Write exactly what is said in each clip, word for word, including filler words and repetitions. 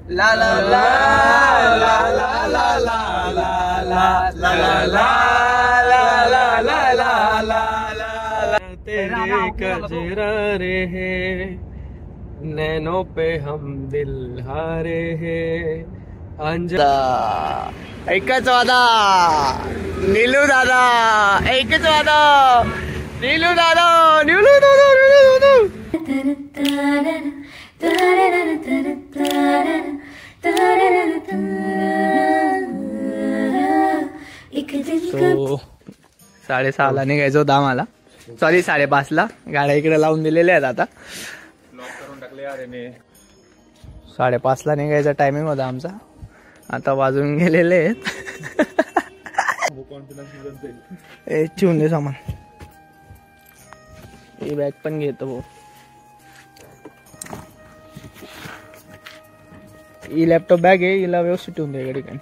ला ला ला ला ला ला ला ला ला ला ला ला ला ला तेरे कजरा रे है नैनों पे हम दिल हारे हैं अंजा एकच वादा नीलू दादा एकच वादा नीलू दादा नीलू दादा नीलू दादा साडेसहा ला निघायचं होतं आम्हाला सॉरी साडेपाच ला गाड्या इकडे लावून दिलेल्या आहेत आता साडेपाच ला निघायचा टायमिंग होता आमचा आता वाजून गेलेले आहेत ठेवून दे सामान ही बॅग पण घेतो भाऊ ही लॅपटॉप बॅग आहे हिला व्यवस्थित ठेवून दे ठिकाणी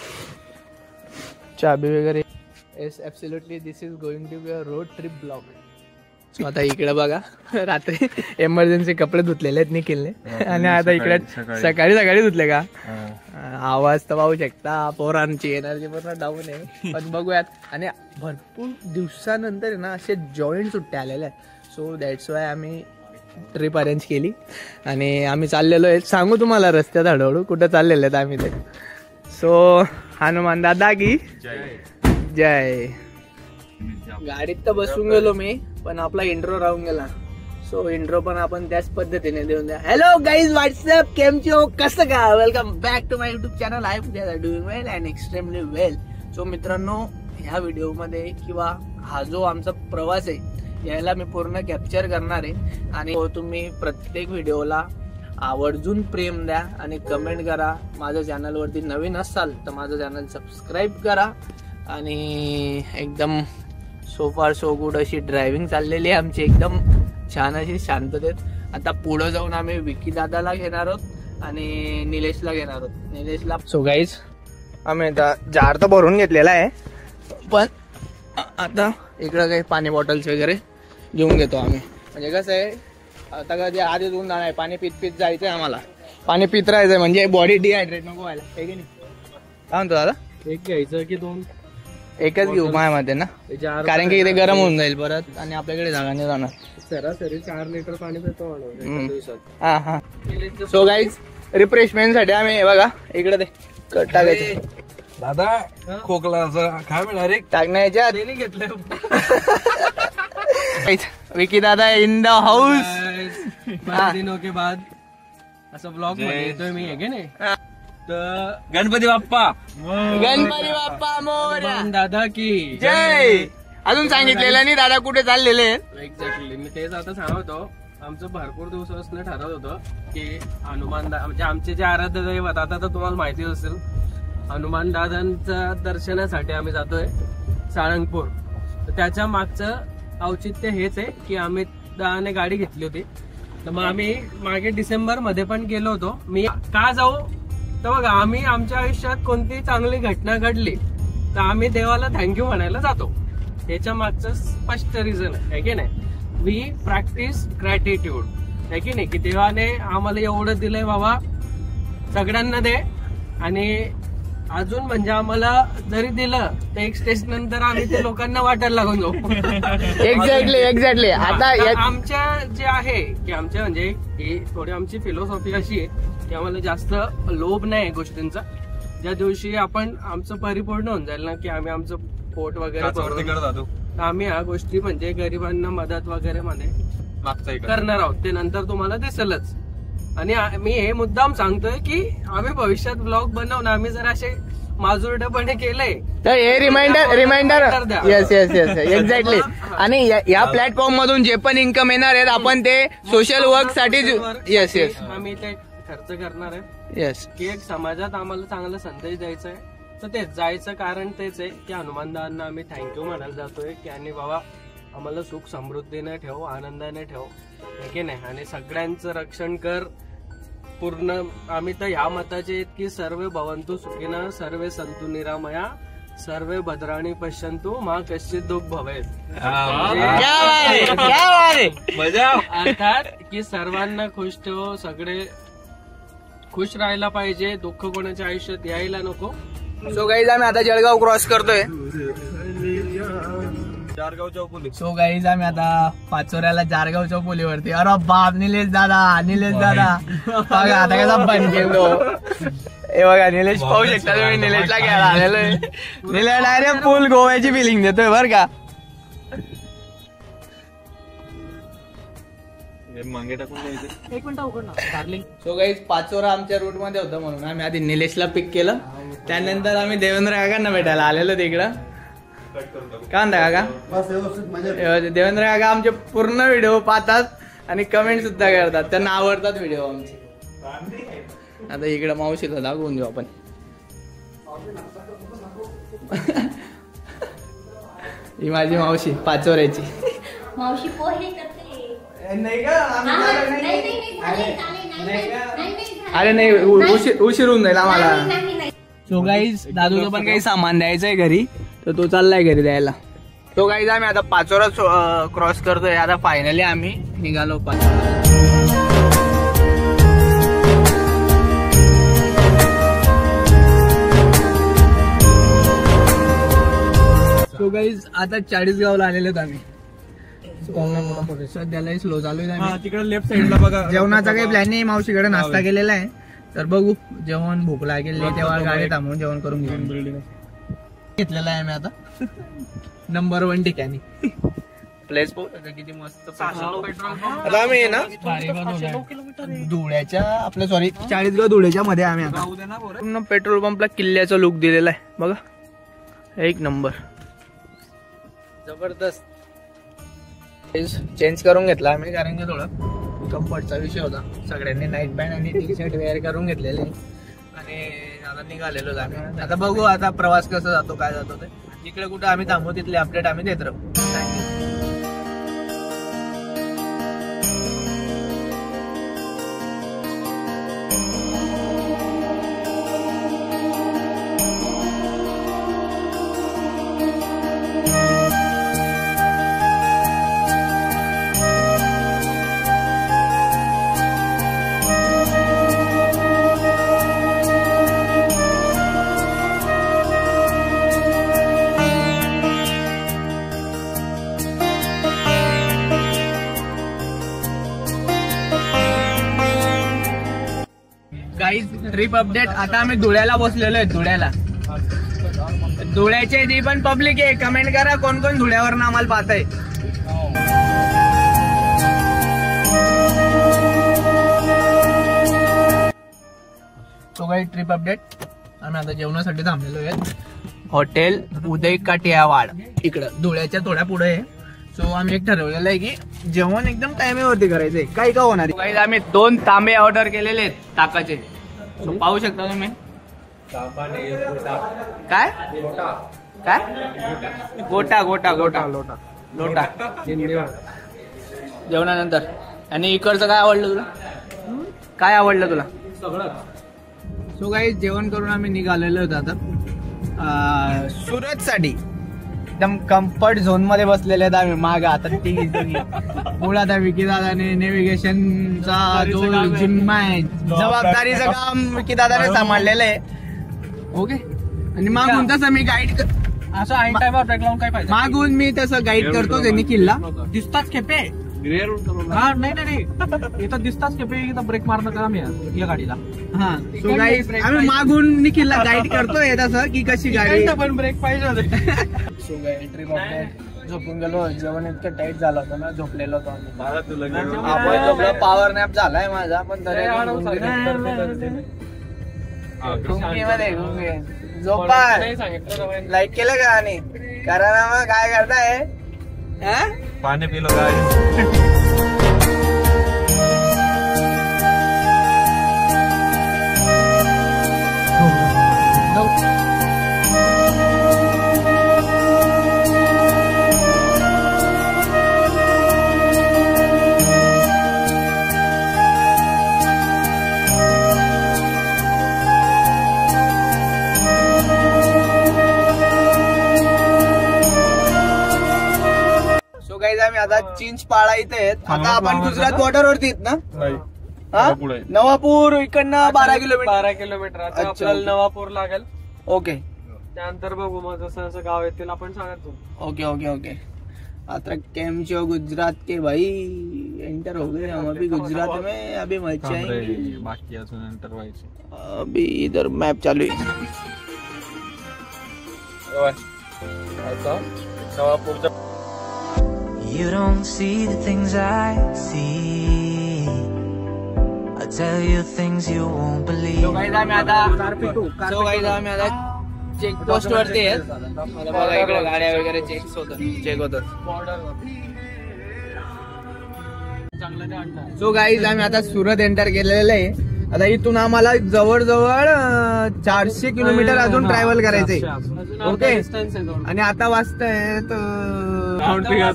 चाबी वगैरे yes absolutely this is going to be a road trip blog so आता इकडे बघा रात्री एमर्जन्सी कपडे धुतलेले आहेत निखिलने आणि आता इकडे सकाळी सकाळी धुतले का आवाज तर पाहू शकता पोरांची एनर्जी पूर्ण डाऊन आहे पण बघूयात आणि भरपूर दिवसानंतर आहे ना असे जॉईंट सुट्टे आलेले आहेत सो दॅट्स वाय आम्ही ट्रिप अरेंज केली आणि आम्ही चाललेलो आहे सांगू तुम्हाला रस्त्यात हळूहळू कुठं चाललेले आहेत आम्ही ते सो हनुमान दादा की जय गाडीत तर बसून गेलो मी पण आपला इंट्रो राहून गेला सो इंट्रो पण आपण त्याच पद्धतीने देऊन द्या हॅलो गाईज व्हॉट्सअप केमचो कसं का welcome back to my YouTube channel I are doing well and extremely well so मित्रांनो ह्या व्हिडिओमध्ये किंवा हा जो आमचा प्रवास आहे याला मी पूर्ण कॅप्चर करणार आहे आणि तुम्ही प्रत्येक व्हिडिओला आवर्जून प्रेम द्या आणि कमेंट करा माझ्या चॅनलवरती नवीन असाल तर माझं चॅनल सबस्क्राईब करा आणि एकदम सो फार सो गुड अशी ड्रायव्हिंग चाललेली आहे आमची एकदम छान अशी शांततेत आता पुढे जाऊन आम्ही विकी दादाला घेणार आहोत आणि निलेशला घेणार आहोत निलेशला सो गाईज आम्ही आता जार तर भरून घेतलेला आहे पण आता इकडं काही पाणी बॉटल्स वगैरे घेऊन घेतो आम्ही म्हणजे कसं आहे आता कधी आधी दोन जाणार आहे पाणी पित पित जायचंय आम्हाला पाणी पित राहायचंय म्हणजे बॉडी डिहायड्रेट नको व्हायला आहे की नाही काय म्हणतो दादा एक घ्यायचं की दोन एकच घेऊ माझ्यामध्ये ना कारण की इथे गरम होऊन जाईल परत आणि आपल्याकडे जागा नाही जाणार सरासरी चार लिटर पाणी पितो दिवसात हा हा सो गाईज रिफ्रेशमेंट साठी आम्ही बघा इकडे ते कट टाकायचं दादा खोकला काय मिळणार रे टाकण्याच्या आधी घेतलं विकी दादा इन द हाऊस दिनों के बाद असं ब्लॉग मध्ये येतोय मी आहे की नाही तर गणपती बाप्पा गणपती बाप्पा मोरया दादा की जय अजून सांगितलेलं नाही दादा कुठे चाललेले एक्झॅक्टली मी तेच आता सांगतो आमचं भरपूर दिवसापासून ठरत होतं की हनुमान दादा म्हणजे आमचे जे आराध्य दैवत आता तर तुम्हाला माहिती असेल हनुमान दादांच्या दर्शनासाठी आम्ही जातोय साळंगपूर तर त्याच्या मागचं औचित्य हेच आहे की आम्ही दादाने गाडी घेतली होती तर मग आम्ही मागे डिसेंबर मध्ये पण गेलो होतो मी का जाऊ तर बघा आम्ही आमच्या आयुष्यात कोणती चांगली घटना घडली तर आम्ही देवाला थँक्यू म्हणायला जातो त्याच्या मागचं स्पष्ट रिझन आहे की नाही वी प्रॅक्टिस ग्रॅटिट्यूड आहे की नाही की देवाने आम्हाला एवढं दिलंय बाबा सगळ्यांना दे आणि अजून म्हणजे आम्हाला जरी दिलं तर एक स्टेज नंतर आम्ही ते लोकांना वाटायला लागून जाऊ एक्झॅक्टली एक्झॅक्टली आता आमच्या जे आहे की आमच्या म्हणजे ही थोडी आमची फिलॉसॉफी अशी आहे की आम्हाला जास्त लोभ नाही गोष्टींचा ज्या दिवशी आपण आमचं परिपूर्ण होऊन जाईल ना की आम्ही आमचं पोट वगैरे करतो आम्ही ह्या गोष्टी म्हणजे गरिबांना मदत वगैरे मध्ये करणार आहोत ते नंतर तुम्हाला दिसेलच आणि मी हे मुद्दाम सांगतोय की आम्ही भविष्यात ब्लॉग बनवून आम्ही जर असे माजुरडेपणे केले तर हे reminder reminder yes yes yes exactly आणि या प्लॅटफॉर्म मधून जे पण इन्कम येणार आहेत आपण ते सोशल वर्क साठी येस येस आम्ही ते खर्च करणार आहे येस की एक समाजात आम्हाला चांगला संदेश द्यायचा आहे तर तेच जायचं कारण तेच आहे की हनुमानदादांना आम्ही थँक्यू म्हणायला जातोय की आणि बाबा आम्हाला सुख समृद्धीने ठेव आनंदाने ठेव की नाही आणि सगळ्यांचं रक्षण कर पूर्ण आम्ही तर ह्या मताचे आहेत की सर्व भवंतु सुखिनः सर्वे सन्तु निरामया सर्वे भद्राणी पश्यन्तु मा कश्चित दुःख भवेत मजा अर्थात की सर्वांना खुश ठेव सगळे खुश राहायला पाहिजे, दुःख कोणाच्या आयुष्यात यायला नको. सो गाईज आम्ही आता जळगाव क्रॉस करतोय. सो गाईज आम्ही आता पाचोऱ्याला जारगाव चौपोलीवरती. अरे बाप, निलेश दादा, निलेश दादा बघा आता कसा बन गेलो. हे बघा निलेश पाहू शकता तुम्ही, निलेशला घ्यायला आलेलो आहे. निलेश डायरेक्ट फुल गोव्याची फिलिंग देतोय बर का. सो गाईज पाचोरा आमच्या रूट मध्ये होतं म्हणून आम्ही आधी निलेशला पिक केलं. त्यानंतर आम्ही देवेंद्र काकांना भेटायला आलेलो तिकडं. काय म्हणता काका? देवेंद्र काका आमचे पूर्ण व्हिडिओ पाहतात आणि कमेंट सुद्धा करतात, त्यांना आवडतात व्हिडिओ आमचे. आता इकडे मावशीला दाखवून देऊ आपण. ही माझी मावशी पाचोऱ्याची मावशी पोहे करते. नाही का? अरे नाही, उशीर उशीर होऊन जाईल आम्हाला. सो गाईज दादूचं पण काही सामान द्यायचंय घरी, तर तो चाललाय घरी द्यायला. तो गाईज आम्ही आता पाचोरा क्रॉस करतोय. आता फायनली आम्ही निघालो पाचोरा. सो गाईज आता चाळीसगावला आलेलो आम्ही. सध्याला स्लो चालू आहे. तिकडे लेफ्ट साईडला बघा. जेवणाचा काही प्लॅन नाही, मावशीकडे नाश्ता केलेला आहे. तर बघू, जेवण भूक लागेल तेव्हा गाडी थांबवून जेवण करून घेऊन घेतलेला आहे आम्ही आता नंबर वन ठिकाणी. प्लेस किती मस्त. आता आम्ही ना धुळ्याच्या आपल्या सॉरी चाळीसगाव धुळ्याच्या मध्ये आम्ही आता पूर्ण पेट्रोल पंपला किल्ल्याचा लुक दिलेला आहे बघा. एक नंबर जबरदस्त. चेंज करून घेतला आम्ही कारण की थोडा कम्फर्टचा विषय होता. सगळ्यांनी नाईट पॅन्ट आणि टी शर्ट वेअर करून घेतलेले आणि आता निघालेलो आम्ही. आता बघू आता प्रवास कसा जातो, काय जातो ते. जिकडे कुठे आम्ही थांबू तिथले अपडेट आम्ही देत राहू. Trip update. आता आम्ही धुळ्याला बसलेलो आहे. धुळ्याला धुळ्याचे जी पण पब्लिक आहे कमेंट करा कोण कोण धुळ्यावर आम्हाला पाहताय. तो काही ट्रिप अपडेट. आम्ही आता जेवणासाठी थांबलेलो आहे हॉटेल उदय काटियावाड इकडं धुळ्याच्या थोड्या पुढे आहे. सो आम्ही एक ठरवलेलं आहे की जेवण एकदम टायमेवरती करायचंय. काही का होणार काही. आम्ही दोन तांबे ऑर्डर केलेले आहेत ताकाचे. So, पाहू शकता तुम्ही. काय काय गोटा गोटा गोटा लोटा लोटा जेवणानंतर. आणि इकडचं काय आवडलं तुला? काय आवडलं तुला? सगळं. सो काही जेवण करून आम्ही निघालेलो होतो आता सुरत साठी. एकदम कम्फर्ट झोन मध्ये बसलेले आहेत आम्ही. माग आता तिघी पुढे आता विकी दादाने नेव्हिगेशनचा जो जिम्मा आहे जबाबदारीचं काम विकी दादाने सांभाळलेलं आहे. ओके. आणि मागून तसं मी गाईड असं ऐन टाइमवर ब्रेक लावून काय पाहिजे. मागून मी तसं गाईड करतो त्यांनी किल्ला दिसताच खेपे. हा नाही नाही इथं दिसताच खेपे इथं ब्रेक मारणं काम आहे या गाडीला. हा सो गाईड आम्ही मागून निखिलला गाईड करतोय तसं की कशी गाडी पण ब्रेक पाहिजे होते. So guide trip update. झोपून गेलो. जेवण इतकं टाईट झालं होतं ना, झोपलेलो होतो आम्ही. आपण झोपलो. पॉवर नॅप झालाय माझा पण तरी मध्ये झोपा. लाईक केलं का? आणि करा ना मग. काय करताय? पाणी पिलो काय? आम्ही आता चिंचपाळा इथे आहेत. आता आपण गुजरात बॉर्डर वरती आहेत ना? हा नवापूर इकडनं बारा किलोमीटर बारा किलोमीटर आता अच्छा, आपल्याला ओके. नवापूर लागेल. ओके त्यानंतर बघू मग जसं जसं गाव येतील आपण सांगतो. ओके ओके ओके आता केम चो गुजरात के भाई एंटर हो गए हम अभी गुजरात में. अभी मच्छी आएंगी बाकी अजून एंटर व्हायचे. अभी इधर मैप चालू है. नवापूरचं You don't see the things I see. I tell you things you won't believe. So guys आम्ही आता so guys आम्ही आता चेक पोस्ट वरती आहेत. आता बघा इकडे गाड्या वगैरे चेक होतात चेक होतात. सो गाईज आम्ही आता सुरत एंटर केलेलं आहे. आता इथून आम्हाला जवळजवळ चारशे किलोमीटर अजून ट्रॅव्हल करायचंय. ओके आणि आता वाजतंय राऊंड फिगर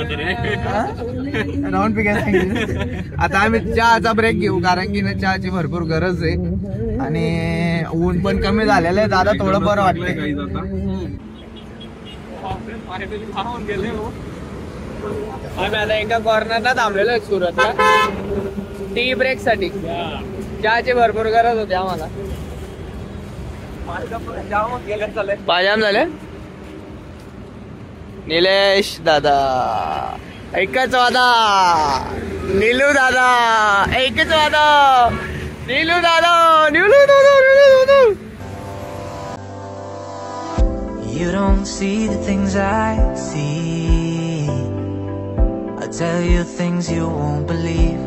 सांगितलं. आता आम्ही चहाचा ब्रेक घेऊ कारण की ना चहाची भरपूर गरज आहे आणि ऊन पण कमी झालेलं आहे. दादा थोडं बरं वाटतंय. आम्ही आता एका कॉर्नरला थांबलेलो आहे सुरतला टी ब्रेक साठी. चहाची भरपूर गरज होती आम्हाला. पाजाम झाले निलेश दादा एकच वादा. नीलू दादा एकच वादा. नीलू दादा नीलू दादा नीलू दादा. You don't see the things I see. I tell you things you won't believe.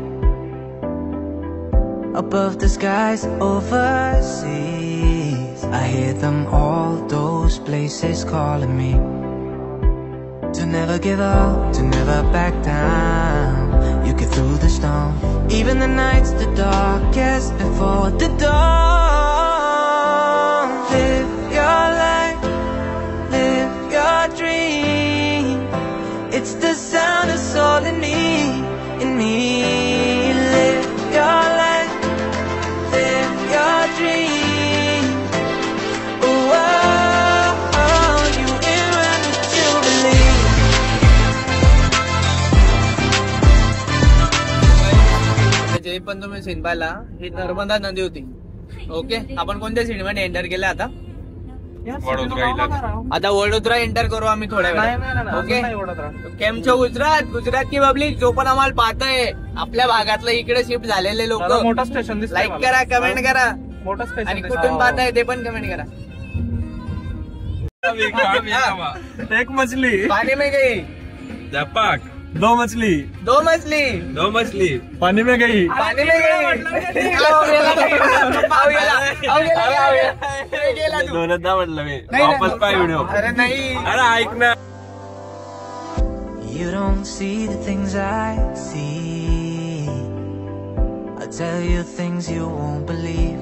Above the skies overseas, I hear them all, those places calling me. To never give up, to never back down. You get through the storm, even the nights the darkest before the dawn. Live your life, live your dream. It's the sound of soul in me, in me. Live your life, live your dream. Oh, oh, oh, you in when you believe. जे पण तुम्ही scene पाहिला ही नर्मदा नदी होती. Okay आपण कोणत्या सिनेमाने enter केलं आता आता वडोदरा एंटर करू आम्ही थोड्या वेळात. ओके केमचो गुजरात गुजरात की पब्लिक जो पण आम्हाला पाहतंय आपल्या भागातलं इकडे शिफ्ट झालेले लोक मोठा स्टेशन लाईक करा कमेंट करा मोठा स्टेशन आणि कुठून पाहताय ते पण कमेंट करा. एक मछली पाणी में गई जपाक दो मछली दो मछली दो मछली पानी में गई पाणी में गई. आओ गेला, आओ गेला, आओ गेला, आओ गेला. गेला तू. दोनदा म्हटलं मी नाही, वापस पाय व्हिडिओ. अरे नाही अरे ऐक ना. You don't see the things I see. I tell you things you won't believe.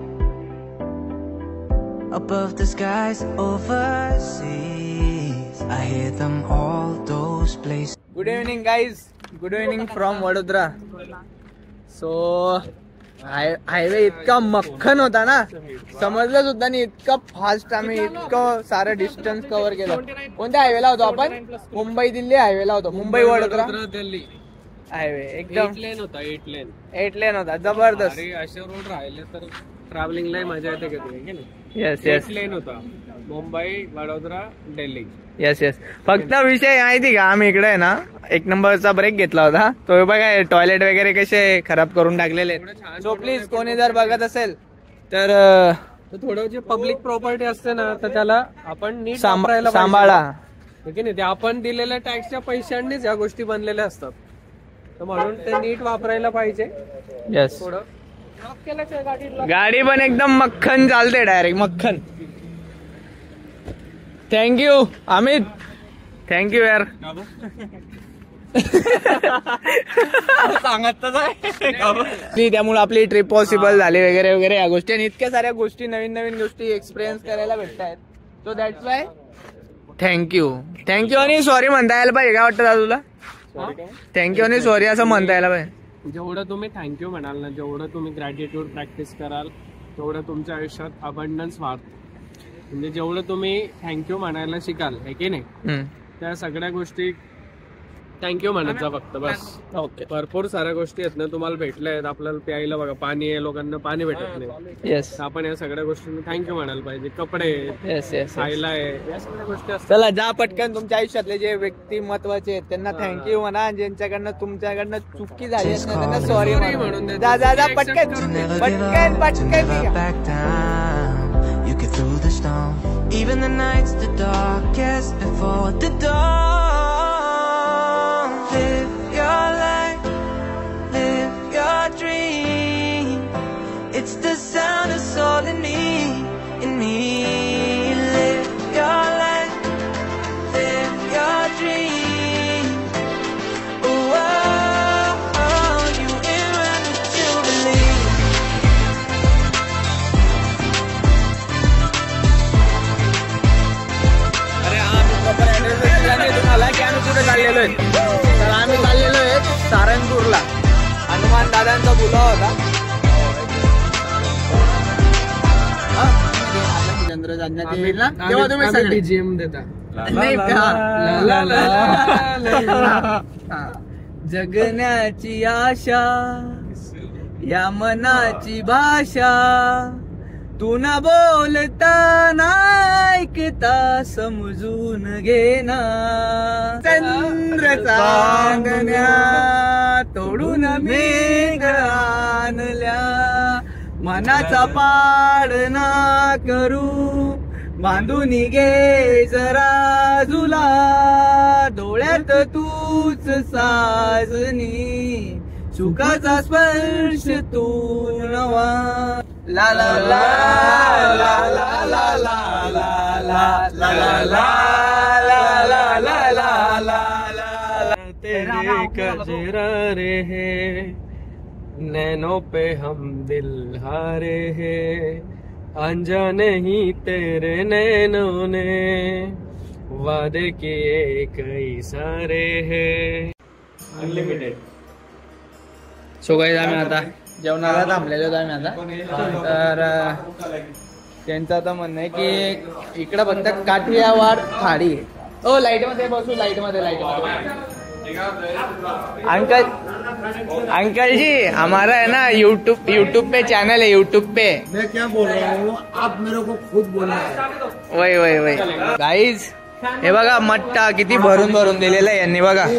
Above the skies overseas, I hear them all, those places. Good evening guys good evening from Vadodara. So highway इतका मक्खन होता ना समजलं सुद्धा नाही. इतका fast आम्ही इतकं सारं डिस्टन्स कव्हर केलं. कोणत्या हायवेला होतो आपण मुंबई दिल्ली हायवेला होतो. मुंबई वडोदरा दिल्ली हायवे एकदम लेन होता एट लेन एट लेन होता जबरदस्त. अरे असे रोड राहिले तर ट्रॅव्हलिंगला मजा येते का तुम्ही. येस येस लेन होता मुंबई वडोदरा दिल्ली. येस येस फक्त विषय माहिती का आम्ही इकडे आहे ना एक नंबरचा ब्रेक घेतला होता. तो बघा टॉयलेट वगैरे कसे खराब करून टाकलेले. सो प्लीज कोणी जर बघत असेल तर थोडं जे पब्लिक प्रॉपर्टी असते ना तर त्याला आपण नीट सांभ- वापरायला पाहिजे. सांभाळा. ठीक आहे ना. ते आपण दिलेल्या टॅक्सच्या पैशांनीच या गोष्टी बनलेल्या असतात तर म्हणून ते नीट वापरायला पाहिजे. येस थोडं गाडीला गाडी पण एकदम मक्खन चालते डायरेक्ट मक्खन. थँक्यू अमित थँक्यू यार. सांगत त्यामुळे आपली ट्रिप पॉसिबल झाली वगैरे वगैरे या गोष्टी आणि इतक्या साऱ्या गोष्टी नवीन नवीन गोष्टी एक्सपिरियन्स करायला भेटत आहेत. So that's why thank you thank you आणि सॉरी म्हणता यायला पाहिजे. काय वाटतं तुला थँक्यू आणि सॉरी असं म्हणता यायला पाहिजे. जेवढं तुम्ही थँक्यू म्हणाल ना जेवढं तुम्ही ग्रॅटिट्यूड प्रॅक्टिस कराल तेवढं तुमच्या आयुष्यात अबंडन्स वाढत. म्हणजे जेवढं तुम्ही थँक्यू म्हणायला शिकाल हे की नाही हम्म. त्या सगळ्या गोष्टी थँक्यू म्हणायचं फक्त बस. ओके भरपूर साऱ्या गोष्टी आहेत ना तुम्हाला भेटल्या आहेत. आपल्याला प्यायला बघा पाणी आहे, लोकांना पाणी भेटत नाही. येस तर आपण या सगळ्या गोष्टींना थँक्यू म्हणायला पाहिजे. कपडे येस येस खायला आहे, या सगळ्या गोष्टी असतात. चला जा पटकन तुमच्या आयुष्यातले जे व्यक्ती महत्वाचे आहेत त्यांना थँक्यू म्हणा आणि ज्यांच्याकडनं तुमच्याकडनं चुकी झाली असेल ना, त्यांना सॉरी म्हणून दे. जा जा जा पटकन To never give पटकन up, to पटकन never back down. You get through the storm, even the nights the darkest before the dawn. Live your life, live your dream. It's the sound of soul in me, in me. Live your life, live your dream. Oh, oh, oh, you in when you believe. अरे आम्ही proper address दिला नाही तुम्हाला की आम्ही कुठे चाललेलो आहे. तर आम्ही चाललेलो आहे सारंगपूरला. हनुमान दादांचा बोलावा होता. तेव्हा तुम्ही सगळे बीजीएम देता. नाही का? ला, ला, ला. हा. जगण्याची आशा या मनाची भाषा तू ना बोलता ना ऐकता समजून घेना. चंद्र चांदण्या तोडून मेघ आणल्या मनाचा पाडना करू बांधून घे जरा झुला डोळ्यात तूच साजनी सुखाचा स्पर्श तू नवा. ला ला ला ला ला ला ला ला ला ला ला ला ला ला ला. तेरे कजरारे है नैनों पे हम दिल हारे हैं अनजाने ही तेरे नैनों ने वादे किए कई सारे हैं. अनलिमिटेड. सो गाईज आम्ही आता जेवणाला थांबलेलो होतो आम्ही आता. तर अं, त्यांचं आता म्हणणं आहे की इकडं फक्त काठियावाड थाळी आहे. ओ लाईट मध्ये बसू लाईट मध्ये लाईट मध्ये. अंकल अंकल जी हमारा है ना यूट्यूब यूट्यूब पे चैनल है यूट्यूब पे. मैं क्या बोल रहा हूँ आप मेरे को खुद बोलना है. वय वय वय गाईज हे बघा मट्टा किती भरून भरून दिलेला आहे यांनी बघा.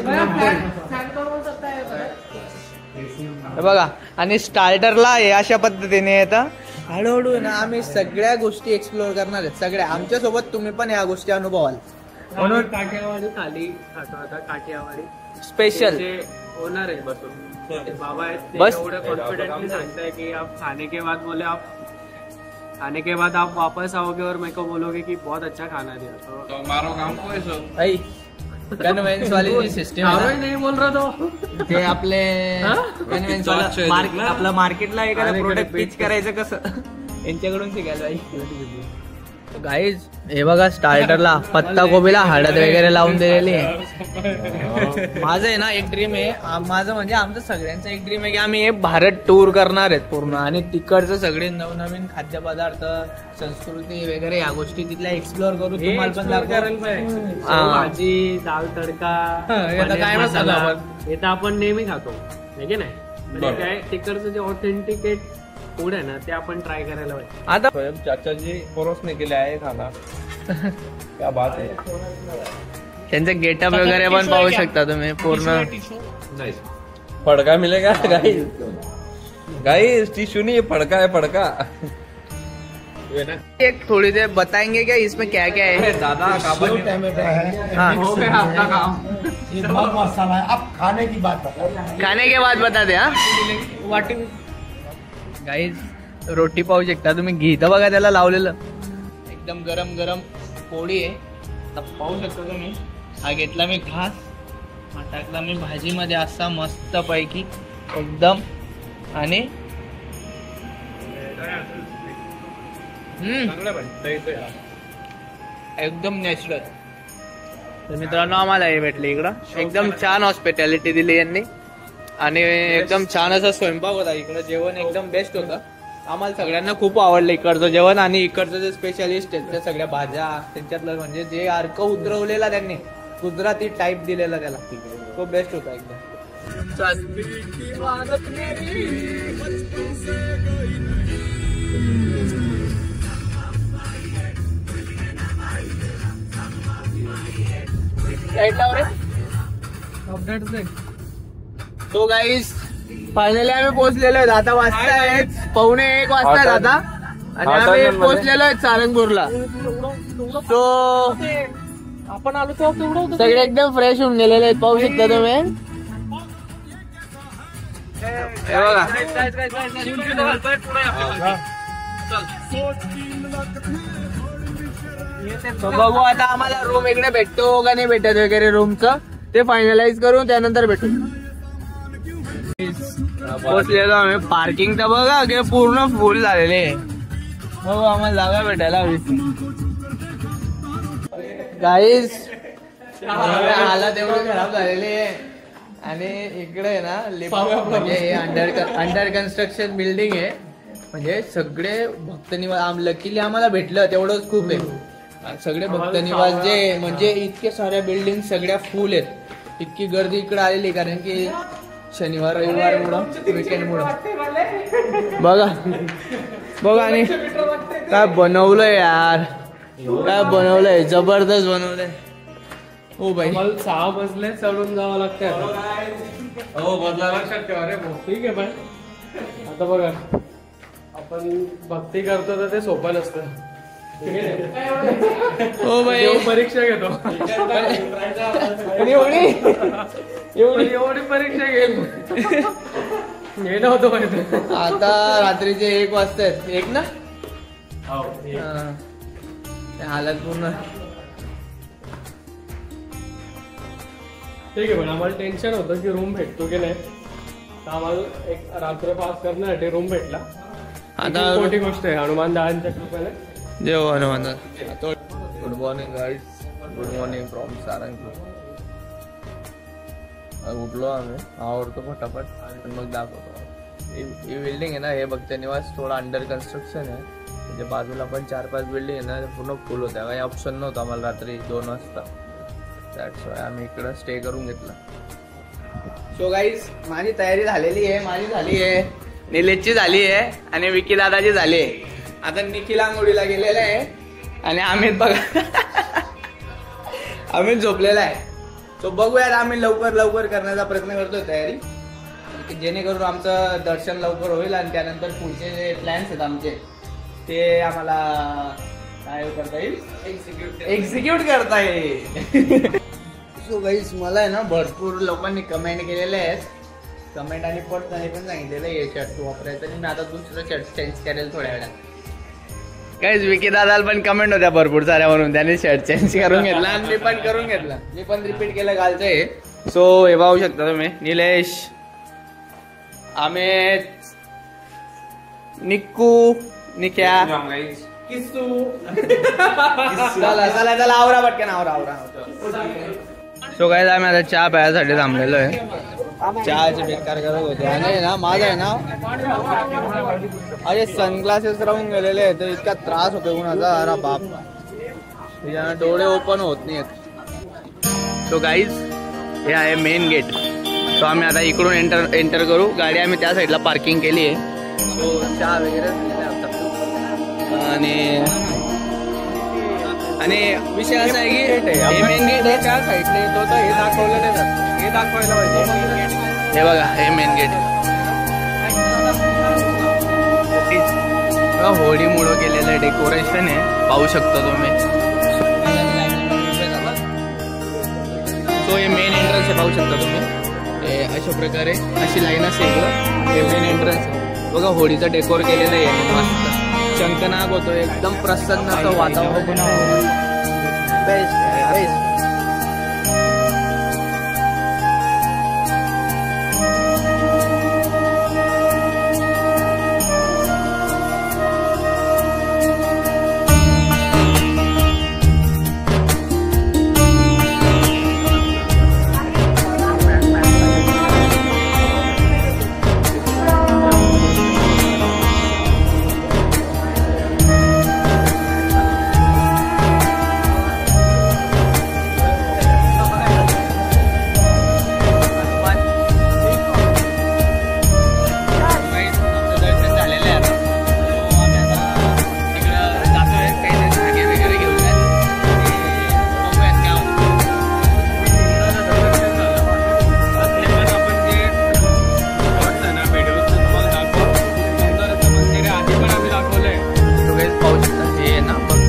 हे बघा आणि स्टार्टरला हे अशा पद्धतीने येतं. हळूहळू ना आम्ही सगळ्या गोष्टी एक्सप्लोर करणार आहेत सगळ्या. आमच्या सोबत तुम्ही पण या गोष्टी अनुभवाल म्हणून काठियावाडी थाली खातो आता. काठियावाडी स्पेशल ओनर आहे बसून ते बाबा आहेत ते बस. एवढं कॉन्फिडेंटली सांगताय की आप खाने के बाद बोले आप खाने के बाद आप वापस आओगे और मेरे को बोलोगे कि बहुत अच्छा खाना दिया. तो मारो काम को eso. आई कन्व्हेन्स वाली जी सिस्टम मारो ही नहीं बोल रहा तो ते आपले कन्व्हेन्स वाला आपलं मार्केटला एखादं प्रोडक्ट पिच करायचं कसं यांच्याकडून शिकायला पाहिजे. गाईज हे बघा स्टार्टरला पत्ता कोबीला हळद वगैरे लावून दिलेली आहे. माझं आहे ना एक ड्रीम आहे आ- माझं म्हणजे आमचं सगळ्यांचं एक ड्रीम आहे की आम्ही हे भारत टूर करणार आहेत पूर्ण आणि तिकडचं सगळे नवनवीन खाद्यपदार्थ संस्कृती वगैरे या गोष्टी तिथल्या एक्सप्लोर करू. तुम्हाला पण दाखवू. हा. भाजी दाल तडका हा, हे तर पनीर कायमच मसाला, खातो आपण. हे तर आपण नेहमी खातो आहे की नाही. म्हणजे काय तिकडचं जे ऑथेंटिकेट फूड आहे ना ते आपण ट्राय करायला पाहिजे. आता चाचा जी परोसने के लिए आए खाना. क्या बात है. त्यांचं गेटअप वगैरे पण पाहू शकता तुम्ही पूर्ण. फड़का मिलेगा गाइस. गाइस टिश्यू नहीं, ये फड़का है फड़का. एक थोड़ी देर बताएंगे क्या इसमें क्या क्या है. दादा काबल टमाटर है. हाँ हो गया आपका काम. ये बहुत मसाला है. अब खाने की बात बताओ. खाने के बाद बता दे. हा गाईज रोटी पाहू शकता तुम्ही. घी तर बघा त्याला लावलेलं एकदम गरम गरम पोळी आहे. आता पाहू शकता तुम्ही. हा घेतला मी घास, हा टाकला मी भाजीमध्ये असा मस्त पैकी एकदम. आणि हम्म एकदम नॅचरल. तर मित्रांनो आम्हाला हे भेटले इकडं एकदम छान हॉस्पिटॅलिटी दिली यांनी आणि एकदम छान असा स्वयंपाक होता इकडं. जेवण एकदम बेस्ट होतं. आम्हाला सगळ्यांना खूप आवडलं इकडचं जेवण आणि इकडचं जे स्पेशालिस्ट आहेत त्या सगळ्या भाज्या त्यांच्यातलं म्हणजे जे अर्क उतरवलेला त्यांनी गुजराती टाईप दिलेला त्याला तो बेस्ट होता एकदम. तो गाईस फायनली आम्ही पोहोचलेलो आहेत. आता वाजता आहेत पावणे एक वाजता आता आणि आम्ही पोहोचलेलो आहेत सारंगपूरला. तो आपण आलो तेव्हा तेवढं होतं. सगळे एकदम फ्रेश होऊन गेलेले आहेत. पाहू शकता तुम्ही. हे बघा तो बघू आता आम्हाला रूम इकडे भेटतो का नाही भेटत वगैरे रूमचं ते फायनलाइज करू त्यानंतर भेटू. पोहोचलेलो आम्ही. पार्किंग तर बघा की पूर्ण फुल झालेले. बघू आम्हाला जागा भेटायला हवी. गाईज हालत एवढी खराब झालेली आहे आणि इकडे आहे ना लिफ्ट म्हणजे हे अंडर अंडर कन्स्ट्रक्शन बिल्डिंग आहे. म्हणजे सगळे भक्त निवास लकीली आम्हाला भेटलं तेवढंच खूप आहे. सगळे भक्त निवास जे म्हणजे इतके साऱ्या बिल्डिंग सगळ्या फुल आहेत. इतकी गर्दी इकडे आलेली कारण की शनिवार रविवार मुळे विकेंड मुळे. बघा बघा आणि काय बनवलंय यार. काय बनवलंय जबरदस्त बनवलंय. हो बाई मला सहा मजले चढून जावं लागतं. हो बदला लक्षात ठेवा रे. ठीक आहे पण आता बघा आपण भक्ती करतो तर ते सोपं नसतं. हो बाई देव परीक्षा घेतो. एवढी एवढी एवढी परीक्षा घेईल हे नव्हतं माहिती. आता रात्रीचे एक वाजतायत. एक ना हो हा. ते हालत पूर्ण. ठीक आहे पण आम्हाला टेन्शन होतं की रूम भेटतो की नाही. तर आम्हाला एक रात्र पास करण्यासाठी रूम भेटला. आता खूप मोठी गोष्ट आहे हनुमान दादांच्या कृपेने. जेव Hanuman. Good morning guys. Good morning from Sarangpur. उठलो आम्ही आवडतो फटाफट आणि मग दाखवतो. ही बिल्डिंग आहे ना हे भक्त निवास थोडा अंडर कन्स्ट्रक्शन आहे. म्हणजे बाजूला पण चार पाच बिल्डिंग आहे ना पूर्ण फुल होत्या. काही ऑप्शन नव्हतं आम्हाला रात्री दोन वाजता. दॅट्स वाय आम्ही इकडं स्टे करून घेतला. सो गाईज माझी तयारी झालेली आहे. माझी झाली आहे. निलेशची झाली आहे आणि विकी दादाची झाली आहे. आता निखिल आंघोळीला गेलेला आहे आणि अमित बघा अमित झोपलेला आहे. सो बघूयात आम्ही लवकर लवकर करण्याचा प्रयत्न करतोय तयारी जेणेकरून आमचं दर्शन लवकर होईल आणि त्यानंतर पुढचे जे प्लॅन्स आहेत आमचे ते आम्हाला काय करता येईल एक्झिक्यूट एक्झिक्यूट करता येईल. सो गाईस मला आहे ना भरपूर लोकांनी कमेंट केलेले आहेत. कमेंट आणि पर्सनली पण सांगितलेलं हे शर्ट तू वापरायचं आणि मी आता दुसरं शर्ट चेंज करेल थोड्या वेळात. काहीच विकी दादाला पण कमेंट होत्या भरपूर साऱ्या म्हणून त्याने शर्ट चेंज करून घेतला आणि मी पण करून घेतला. मी पण रिपीट केलं घालतोय. सो हे पाहू शकता तुम्ही निलेश अमित निक्कू निक्या किस्सू. चला चला चला आवरा पटकन आवरा आवरा. सो काय आम्ही आता चहा प्यायसाठी थांबलेलो आहे. चहाचे बेकार करत होते आणि ना माझा आहे ना अरे सनग्लासेस राहून गेलेले आहेत. इतका त्रास होतो उन्हाचा अरे बाप. डोळे ओपन होत नाहीत. सो गाईज हे आहे मेन गेट. सो आम्ही आता इकडून एंटर एंटर करू. गाडी आम्ही त्या साईडला पार्किंग केली आहे. सो चहा वगैरे आणि आणि विषय असा आहे की हे मेन गेट आहे. त्या साईडला येतो तर हे दाखवलं नाही जात. हे दाखवायला पाहिजे. हे बघा हे मेन गेट. होळी मुळे केलेलं डेकोरेशन आहे पाहू शकता तुम्ही. सो हे मेन एंट्रन्स आहे पाहू शकता तुम्ही. अशा प्रकारे अशी लाईन असेल हे मेन एंट्रन्स आहे. बघा होळीचं डेकोर केलेलं आहे मस्त. शंखनाग होतो एकदम प्रसन्न असं वातावरण. Best best.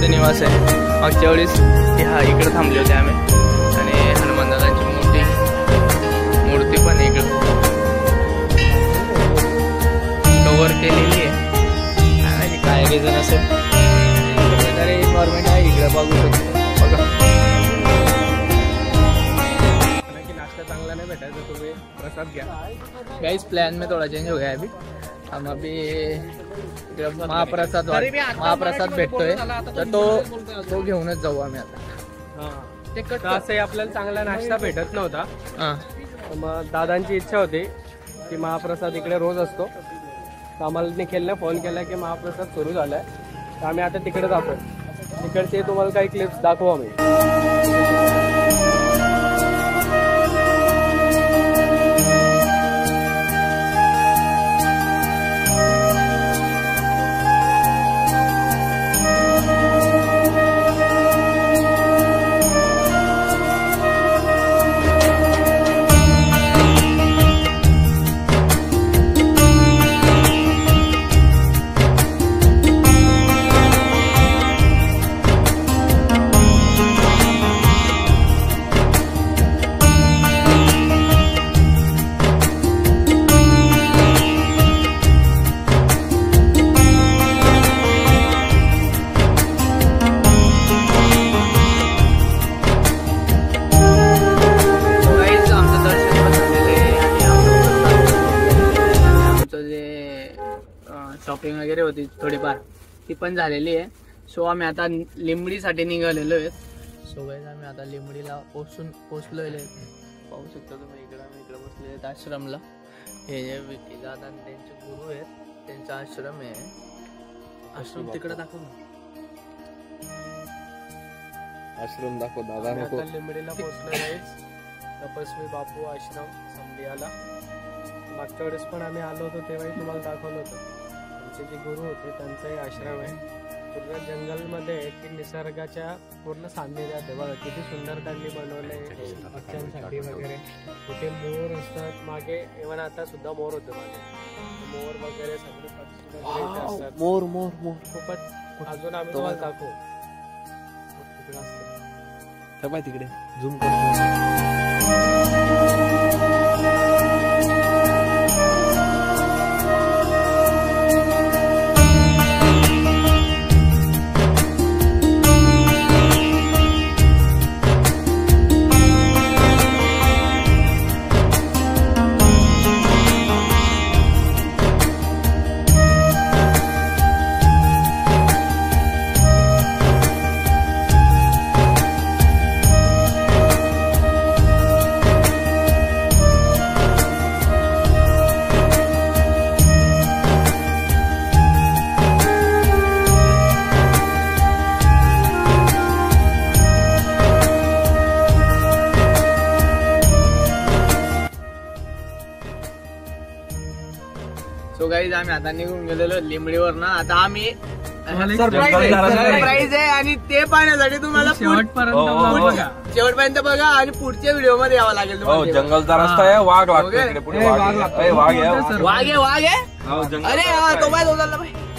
निवास आहे. मागच्या वेळेस ह्या इकडे थांबले होते आम्ही आणि हनुमान दादांची मोठी मूर्ती पण इकडे कव्हर केलेली आहे. काय रिझन असेल तरी गव्हर्नमेंट आहे इकडे बघू शकतो बघा. नाश्ता चांगला नाही भेटायचा तुम्ही प्रसाद घ्या. गाइस प्लान में थोड़ा चेंज हो गया है अभी. हम अभी इकडे महाप्रसाद महाप्रसाद भेटतोय तर तो तो घेऊनच जाऊ आम्ही आता. तर असंही आपल्याला चांगला नाश्ता भेटत नव्हता. हां तर मग दादांची इच्छा होती की महाप्रसाद इकडे रोज असतो. तर आम्हाला निखिलने फोन केला की महाप्रसाद सुरू झालाय तर आम्ही आता तिकडे जातोय. तिकडचे तुम्हाला काही क्लिप्स दाखवू आम्ही. शॉपिंग वगैरे होती थोडीफार ती पण झालेली आहे. सो आम्ही आता लिंबडीसाठी निघालेलो आहेत. सो गाइस आम्ही आता लिंबडीला पोचून पोचलो आहे. पाहू शकता तुम्ही इकडे आम्ही इकडे बसले आहेत आश्रमला. हे जे विकी दादा त्यांचे गुरु आहेत त्यांचा आश्रम आहे. आश्रम तिकडे दाखव ना. आश्रम दाखव दादा. आता लिंबडीला पोहोचलो आहेच. तपस्वी बापू आश्रम समडियाला. मागच्या वेळेस पण आम्ही आलो होतो तेव्हाही तुम्हाला दाखवलं होतं. आमचे जे गुरु होते त्यांचाही आश्रम आहे. पूर्ण जंगलमध्ये की निसर्गाच्या पूर्ण सान्निध्यात आहे. बघा किती सुंदर त्यांनी बनवलंय पक्ष्यांसाठी वगैरे. कुठे मोर असतात मागे. इव्हन आता सुद्धा मोर होते मागे. मोर वगैरे सगळे पक्षी वगैरे इथे असतात. मोर मोर मोर खूपच. अजून आम्ही तुम्हाला दाखवू तिकडे असतात. तिकडे झूम करतो. सो गाईज आम्ही आता निघून गेलेलो लिंबडीवर ना. आता आम्ही सरप्राईज सरप्राईज आहे आणि ते पाहण्यासाठी तुम्हाला शेवटपर्यंत शेवटपर्यंत बघा आणि पुढच्या व्हिडिओ मध्ये यावं लागेल तुम्हाला. जंगलचा रस्ता आहे. वाघ लागतो इकडे पुढे. वाघ आहे. वाघ आहे. वाघ आहे वाघ आहे. अरे हा तो बाय